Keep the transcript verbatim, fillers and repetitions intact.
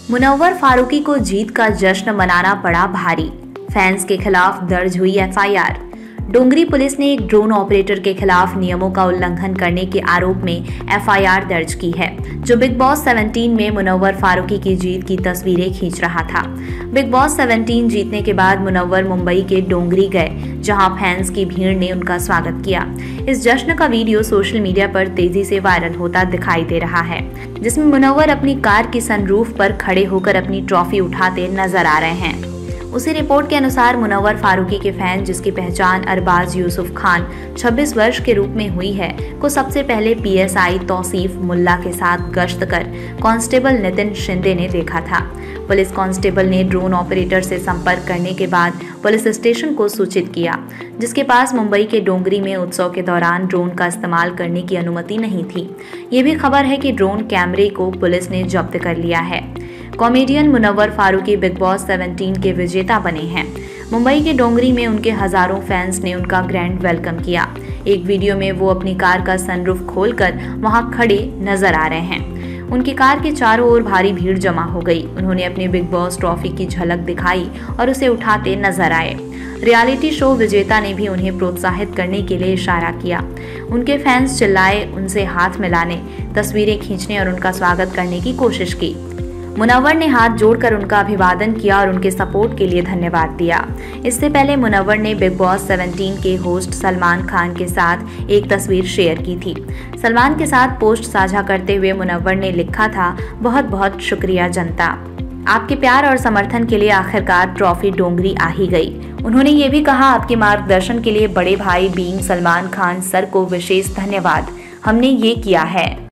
मुनव्वर फारूकी को जीत का जश्न मनाना पड़ा भारी। फैंस के खिलाफ दर्ज हुई F I R. Dongri police ने एक ड्रोन ऑपरेटर के खिलाफ नियमों का उल्लंघन करने के आरोप में एफ आई आर दर्ज की है, जो बिग बॉस सत्रह में मुनव्वर फारूकी की जीत की तस्वीरें खींच रहा था। बिग बॉस सत्रह जीतने के बाद मुनव्वर मुंबई के डोंगरी गए, जहां फैंस की भीड़ ने उनका स्वागत किया। इस जश्न का वीडियो सोशल मीडिया पर तेजी से वायरल होता दिखाई दे रहा है, जिसमें मुनव्वर अपनी कार की सनरूफ पर खड़े होकर अपनी ट्रॉफी उठाते नजर आ रहे हैं। उसी रिपोर्ट के अनुसार मुनव्वर फारूकी के फैन, जिसकी पहचान अरबाज यूसुफ खान छब्बीस वर्ष के रूप में हुई है, को सबसे पहले P S I Tauseef Mulla के साथ गश्त कर कांस्टेबल नितिन शिंदे ने देखा था। पुलिस कांस्टेबल ने ड्रोन ऑपरेटर से संपर्क करने के बाद पुलिस स्टेशन को सूचित किया, जिसके पास मुंबई के डोंगरी में उत्सव के दौरान ड्रोन का इस्तेमाल करने की अनुमति नहीं थी। ये भी खबर है कि ड्रोन कैमरे को पुलिस ने जब्त कर लिया है। Comedian Munawar Faruqui Bigg Boss सत्रह के विजेता बने हैं। मुंबई के डोंगरी में उनके हजारों फैंस ने उनका ग्रैंड वेलकम किया। एक वीडियो में वो अपनी कार का सनरूफ खोलकर वहां खड़े नजर आ रहे हैं। उनकी कार के चारों ओर भारी भीड़ जमा हो गई। उन्होंने अपनी बिग बॉस ट्रॉफी की झलक दिखाई और उसे उठाते नजर आए। रियलिटी शो विजेता ने भी उन्हें प्रोत्साहित करने के लिए इशारा किया। उनके फैंस चिल्लाए, उनसे हाथ मिलाने, तस्वीरें खींचने और उनका स्वागत करने की कोशिश की। मुनव्वर ने हाथ जोड़कर उनका अभिवादन किया और उनके सपोर्ट के लिए धन्यवाद दिया। इससे पहले मुनव्वर ने बिग बॉस सत्रह के होस्ट सलमान खान के साथ एक तस्वीर शेयर की थी। सलमान के साथ पोस्ट साझा करते हुए मुनव्वर ने लिखा था, बहुत बहुत शुक्रिया जनता, आपके प्यार और समर्थन के लिए आखिरकार ट्रॉफी डोंगरी आ ही गई। उन्होंने ये भी कहा, आपके मार्गदर्शन के लिए बड़े भाई बीइंग सलमान खान सर को विशेष धन्यवाद, हमने ये किया है।